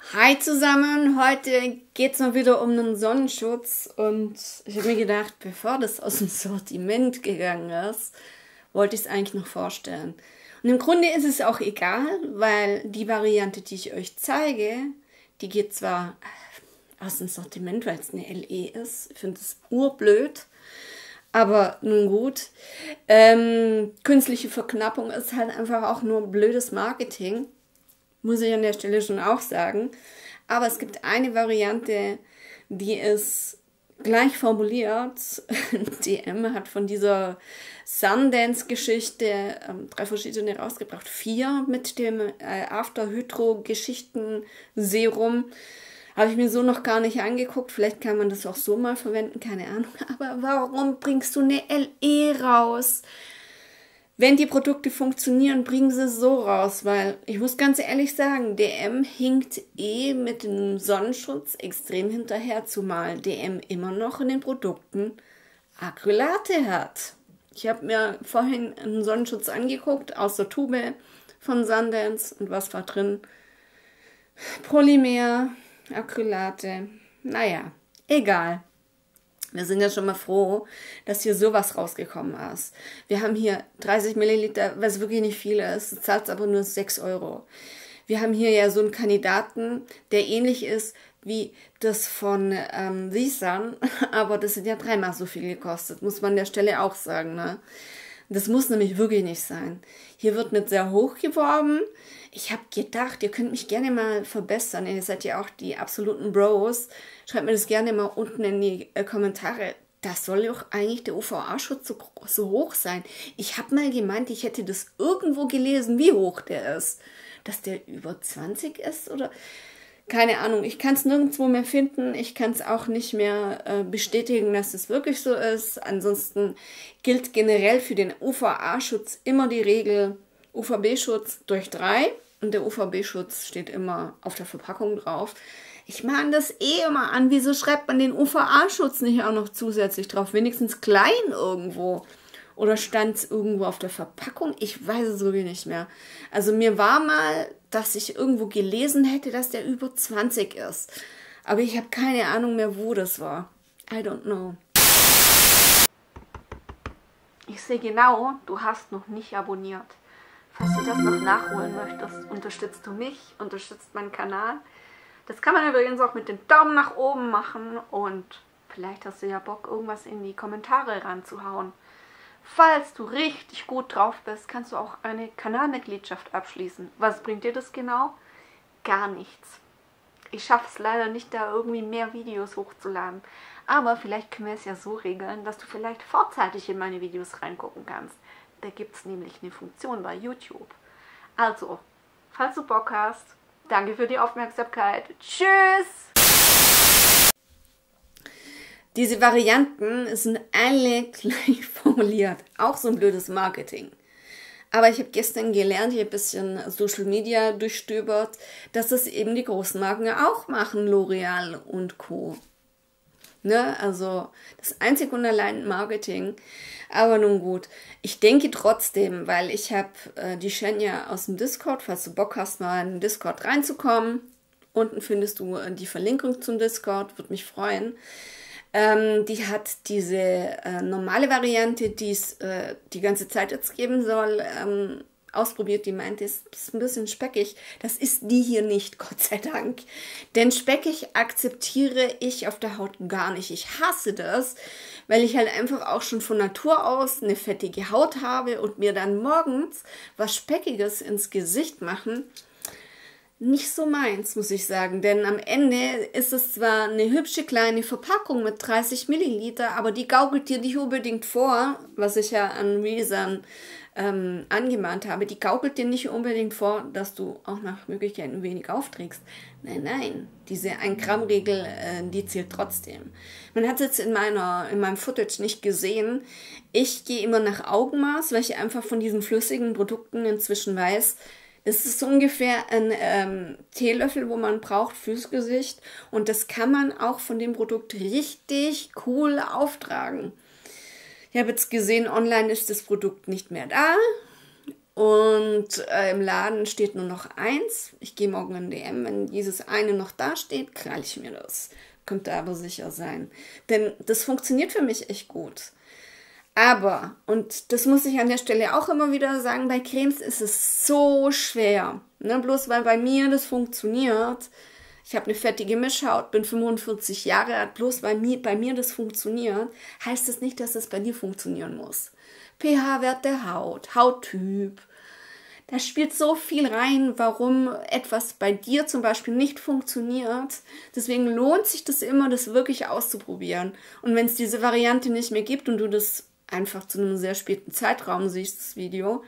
Hi zusammen, heute geht es mal wieder um einen Sonnenschutz und ich habe mir gedacht, bevor das aus dem Sortiment gegangen ist, wollte ich es eigentlich noch vorstellen. Und im Grunde ist es auch egal, weil die Variante, die ich euch zeige, die geht zwar aus dem Sortiment, weil es eine LE ist, ich finde es urblöd, aber nun gut. Künstliche Verknappung ist halt einfach auch nur blödes Marketing. Muss ich an der Stelle schon auch sagen. Aber es gibt eine Variante, die ist gleich formuliert. DM hat von dieser Sundance-Geschichte 3 verschiedene rausgebracht. 4 mit dem After-Hydro-Geschichten-Serum. Habe ich mir so noch gar nicht angeguckt. Vielleicht kann man das auch so mal verwenden, keine Ahnung. Aber warum bringst du eine LE raus? Wenn die Produkte funktionieren, bringen sie so raus, weil ich muss ganz ehrlich sagen, DM hinkt mit dem Sonnenschutz extrem hinterher, zumal DM immer noch in den Produkten Acrylate hat. Ich habe mir vorhin einen Sonnenschutz angeguckt aus der Tube von Sundance und was war drin? Polymer, Acrylate, naja, egal. Wir sind ja schon mal froh, dass hier sowas rausgekommen ist. Wir haben hier 30 Milliliter, was wirklich nicht viel ist, du zahlst aber nur 6 Euro. Wir haben hier ja so einen Kandidaten, der ähnlich ist wie das von Visan, aber das sind ja 3-mal so viel gekostet, muss man an der Stelle auch sagen, ne? Das muss nämlich wirklich nicht sein. Hier wird nicht sehr hoch geworben. Ich habe gedacht, ihr könnt mich gerne mal verbessern. Ihr seid ja auch die absoluten Bros. Schreibt mir das gerne mal unten in die Kommentare. Das soll doch eigentlich der UVA-Schutz so hoch sein. Ich habe mal gemeint, ich hätte das irgendwo gelesen, wie hoch der ist. Dass der über 20 ist oder... Keine Ahnung, ich kann es nirgendwo mehr finden. Ich kann es auch nicht mehr bestätigen, dass es wirklich so ist. Ansonsten gilt generell für den UVA-Schutz immer die Regel UVB-Schutz durch 3. Und der UVB-Schutz steht immer auf der Verpackung drauf. Ich mahne das immer an. Wieso schreibt man den UVA-Schutz nicht auch noch zusätzlich drauf? Wenigstens klein irgendwo. Oder stand es irgendwo auf der Verpackung? Ich weiß es wirklich nicht mehr. Also mir war mal, dass ich irgendwo gelesen hätte, dass der über 20 ist. Aber ich habe keine Ahnung mehr, wo das war. I don't know. Ich sehe genau, du hast noch nicht abonniert. Falls du das noch nachholen möchtest, unterstützt du mich, unterstützt meinen Kanal. Das kann man übrigens auch mit dem Daumen nach oben machen. Und vielleicht hast du ja Bock, irgendwas in die Kommentare ranzuhauen. Falls du richtig gut drauf bist, kannst du auch eine Kanalmitgliedschaft abschließen. Was bringt dir das genau? Gar nichts. Ich schaffe es leider nicht, da irgendwie mehr Videos hochzuladen. Aber vielleicht können wir es ja so regeln, dass du vielleicht vorzeitig in meine Videos reingucken kannst. Da gibt es nämlich eine Funktion bei YouTube. Also, falls du Bock hast, danke für die Aufmerksamkeit. Tschüss! Diese Varianten sind alle gleich formuliert. Auch so ein blödes Marketing. Aber ich habe gestern gelernt, ich habe ein bisschen Social Media durchstöbert, dass das eben die großen Marken auch machen, L'Oreal und Co. Ne? Also das einzig und allein Marketing. Aber nun gut, ich denke trotzdem, weil ich habe die Shenya aus dem Discord, falls du Bock hast, mal in den Discord reinzukommen. Unten findest du die Verlinkung zum Discord, würde mich freuen. Die hat diese normale Variante, die es die ganze Zeit jetzt geben soll, ausprobiert. Die meinte, es ist ein bisschen speckig. Das ist die hier nicht, Gott sei Dank. Denn speckig akzeptiere ich auf der Haut gar nicht. Ich hasse das, weil ich halt einfach auch schon von Natur aus eine fettige Haut habe und mir dann morgens was Speckiges ins Gesicht machen. Nicht so meins, muss ich sagen, denn am Ende ist es zwar eine hübsche kleine Verpackung mit 30 Milliliter, aber die gaukelt dir nicht unbedingt vor, was ich ja an Visan angemahnt habe, die gaukelt dir nicht unbedingt vor, dass du auch nach Möglichkeit wenig aufträgst. Nein, nein, diese 1-Gramm-Regel, die zählt trotzdem. Man hat es jetzt in meinem Footage nicht gesehen. Ich gehe immer nach Augenmaß, weil ich einfach von diesen flüssigen Produkten inzwischen weiß, das ist so ungefähr ein Teelöffel, wo man braucht fürs Gesicht. Und das kann man auch von dem Produkt richtig cool auftragen. Ich habe jetzt gesehen, online ist das Produkt nicht mehr da. Und im Laden steht nur noch eins. Ich gehe morgen in DM. Wenn dieses eine noch da steht, krall ich mir das. Könnt ihr aber sicher sein. Denn das funktioniert für mich echt gut. Aber, und das muss ich an der Stelle auch immer wieder sagen, bei Cremes ist es so schwer. Ne? Bloß weil bei mir das funktioniert. Ich habe eine fettige Mischhaut, bin 45 Jahre alt. Bloß weil bei mir das funktioniert, heißt das nicht, dass es bei dir funktionieren muss. pH-Wert der Haut, Hauttyp. Da spielt so viel rein, warum etwas bei dir zum Beispiel nicht funktioniert. Deswegen lohnt sich das immer, das wirklich auszuprobieren. Und wenn es diese Variante nicht mehr gibt und du das einfach zu einem sehr späten Zeitraum siehst, das Video,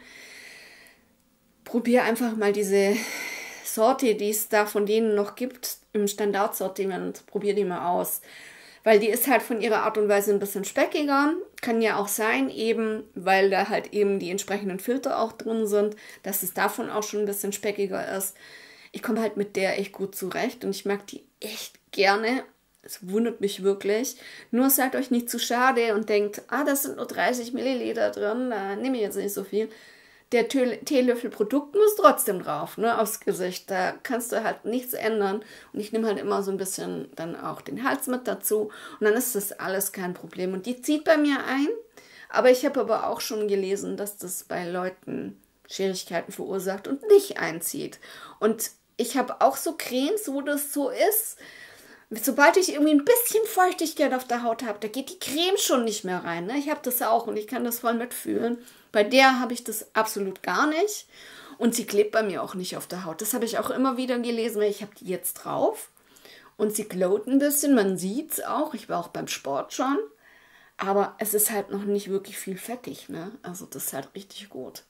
probier einfach mal diese Sorte, die es da von denen noch gibt, im Standardsortiment, probier die mal aus. Weil die ist halt von ihrer Art und Weise ein bisschen speckiger. Kann ja auch sein, eben, weil da halt eben die entsprechenden Filter auch drin sind, dass es davon auch schon ein bisschen speckiger ist. Ich komme halt mit der echt gut zurecht und ich mag die echt gerne. Es wundert mich wirklich. Nur seid euch nicht zu schade und denkt, das sind nur 30 Milliliter drin, da nehme ich jetzt nicht so viel. Der Teelöffel Produkt muss trotzdem drauf, ne, aufs Gesicht. Da kannst du halt nichts ändern. Und ich nehme halt immer so ein bisschen dann auch den Hals mit dazu. Und dann ist das alles kein Problem. Und die zieht bei mir ein. Aber ich habe aber auch schon gelesen, dass das bei Leuten Schwierigkeiten verursacht und nicht einzieht. Und ich habe auch so Cremes, wo das so ist. Sobald ich irgendwie ein bisschen Feuchtigkeit auf der Haut habe, da geht die Creme schon nicht mehr rein. Ne? Ich habe das auch und ich kann das voll mitfühlen. Bei der habe ich das absolut gar nicht. Und sie klebt bei mir auch nicht auf der Haut. Das habe ich auch immer wieder gelesen, weil ich habe die jetzt drauf. Und sie glowt ein bisschen, man sieht es auch. Ich war auch beim Sport schon. Aber es ist halt noch nicht wirklich viel fettig. Ne? Also das ist halt richtig gut.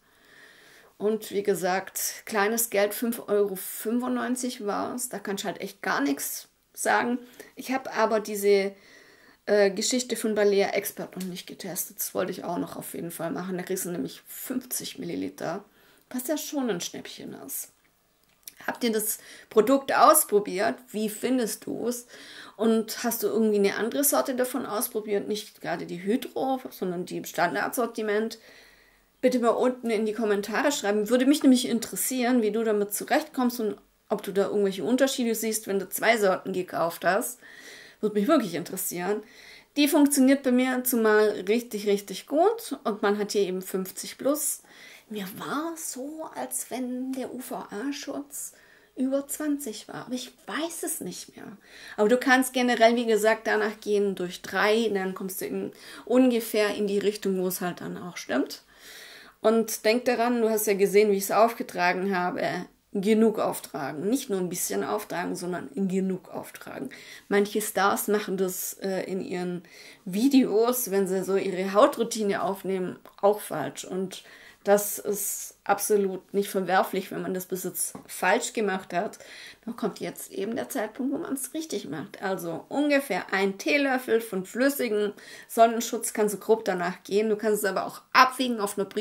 Und wie gesagt, kleines Geld, 5,95 € war es. Da kann ich halt echt gar nichts sagen. Ich habe aber diese Geschichte von Balea Expert noch nicht getestet. Das wollte ich auch noch auf jeden Fall machen. Da kriegst du nämlich 50 Milliliter, was ja schon ein Schnäppchen ist. Habt ihr das Produkt ausprobiert? Wie findest du es? Und hast du irgendwie eine andere Sorte davon ausprobiert? Nicht gerade die Hydro, sondern die im Standardsortiment? Bitte mal unten in die Kommentare schreiben. Würde mich nämlich interessieren, wie du damit zurechtkommst und ob du da irgendwelche Unterschiede siehst, wenn du 2 Sorten gekauft hast. Würde mich wirklich interessieren. Die funktioniert bei mir zumal richtig, richtig gut. Und man hat hier eben 50 plus. Mir war so, als wenn der UVA-Schutz über 20 war. Aber ich weiß es nicht mehr. Aber du kannst generell, wie gesagt, danach gehen durch 3. Dann kommst du ungefähr in die Richtung, wo es halt dann auch stimmt. Und denk daran, du hast ja gesehen, wie ich es aufgetragen habe. Genug auftragen. Nicht nur ein bisschen auftragen, sondern genug auftragen. Manche Stars machen das in ihren Videos, wenn sie so ihre Hautroutine aufnehmen, auch falsch. Und das ist absolut nicht verwerflich, wenn man das bis jetzt falsch gemacht hat. Da kommt jetzt eben der Zeitpunkt, wo man es richtig macht. Also ungefähr 1 Teelöffel von flüssigem Sonnenschutz kannst du grob danach gehen. Du kannst es aber auch abwiegen auf einer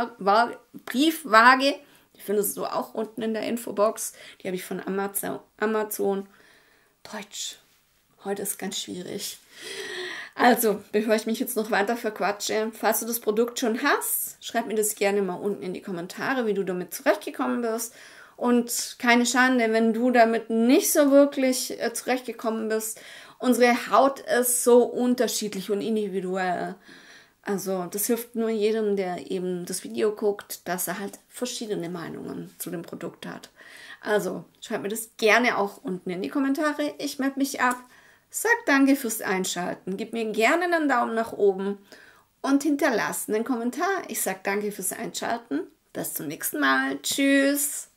Briefwaage. Die findest du auch unten in der Infobox. Die habe ich von Amazon. Deutsch. Heute ist ganz schwierig. Also, bevor ich mich jetzt noch weiter verquatsche, falls du das Produkt schon hast, schreib mir das gerne mal unten in die Kommentare, wie du damit zurechtgekommen bist. Und keine Schande, wenn du damit nicht so wirklich zurechtgekommen bist. Unsere Haut ist so unterschiedlich und individuell. Also das hilft nur jedem, der eben das Video guckt, dass er halt verschiedene Meinungen zu dem Produkt hat. Also schreibt mir das gerne auch unten in die Kommentare. Ich melde mich ab. Sag danke fürs Einschalten. Gib mir gerne einen Daumen nach oben und hinterlass einen Kommentar. Ich sag danke fürs Einschalten. Bis zum nächsten Mal. Tschüss.